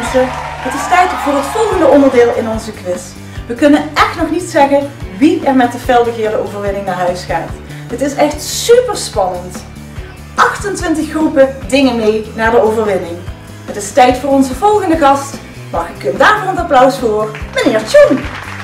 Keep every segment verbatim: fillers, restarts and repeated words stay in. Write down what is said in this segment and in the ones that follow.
mensen, het is tijd voor het volgende onderdeel in onze quiz. We kunnen echt nog niet zeggen wie er met de felbegeerde overwinning naar huis gaat. Het is echt super spannend. achtentwintig groepen dingen mee naar de overwinning. Het is tijd voor onze volgende gast. Mag ik hem daarvoor een applaus voor meneer Tjoen.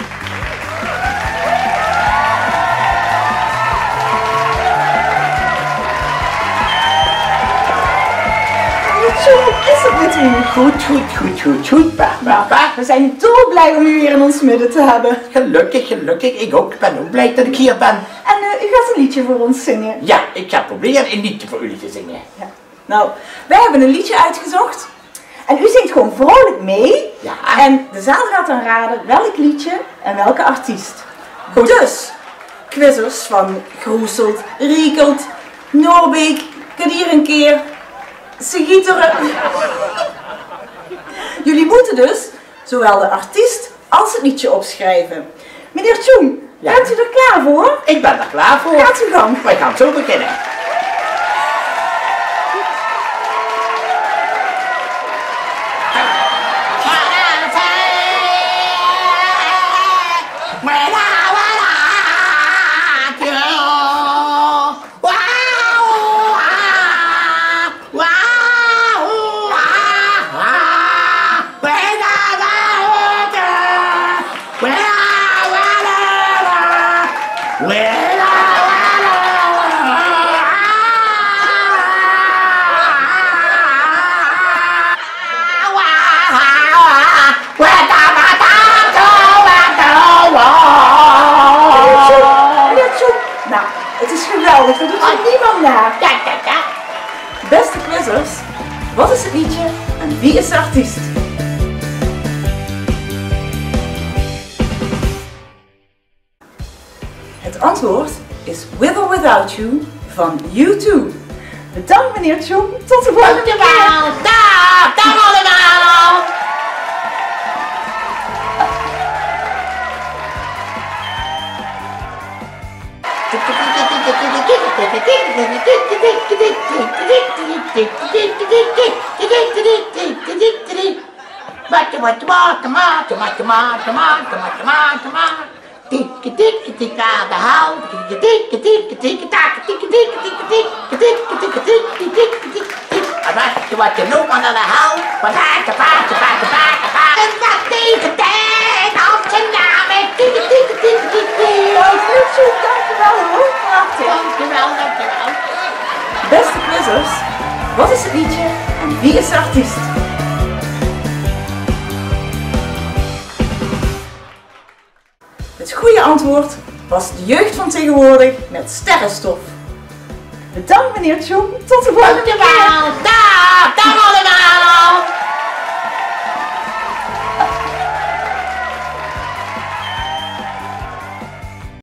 Is het met u? Goed, goed, goed, goed, goed, pa, pa, pa. We zijn dolblij om u weer in ons midden te hebben. Gelukkig, gelukkig. Ik ook. Ik ben ook blij dat ik hier ben. En uh, u gaat een liedje voor ons zingen. Ja, ik ga proberen een liedje voor jullie te zingen. Ja. Nou, wij hebben een liedje uitgezocht. En u zingt gewoon vrolijk mee. Ja. En de zaal gaat dan raden welk liedje en welke artiest. Goed. Dus, quizzers van Groeselt, Riekelt, Noorbeek, kan hier een keer... Sigieteren. Jullie moeten dus zowel de artiest als het liedje opschrijven. Meneer Tjoen, ja. Bent u er klaar voor? Ik ben er klaar voor. Gaat uw gang. Wij gaan zo beginnen. Het is geweldig, dat doet er niemand naar. Ja, ja, ja. Beste quizzers, wat is het liedje en wie is de artiest? Het antwoord is With or Without You van U twee. Bedankt meneer Tjoen, tot de volgende keer. Dankjewel, dag, dag allemaal. Wat wat wat tomaat tomaat tomaat tomaat tomaat tomaat tomaat tikkie tikkie tikkie aan de hout tikkie tikkie tikkie tikkie takkie tikkie tikkie tikkie tikkie tikkie tikkie tikkie tikkie wat wat je loopt aan de hout wat haat wat haat wat haat wat haat en wat tegen tijd op zijn naam en tikkie tikkie tikkie tikkie. Dankjewel hoor, prachtig. Dankjewel, dankjewel. Beste quizzers, wat is het liedje en wie is de artiest? Het goede antwoord was de jeugd van tegenwoordig met Sterrenstof. Bedankt meneer Tjoen, tot de volgende keer. Dankjewel, dag.